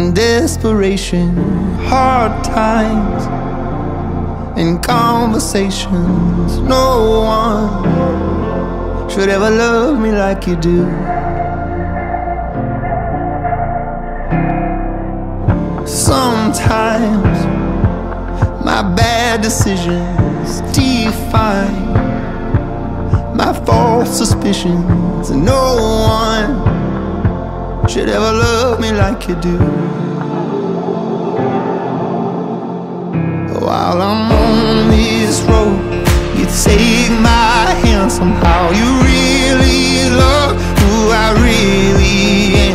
in desperation, hard times in conversations. No one should ever love me like you do. Sometimes my bad decisions define my false suspicions. No one should ever love me like you do. While I'm on this road, you take my hand. Somehow you really love who I really am.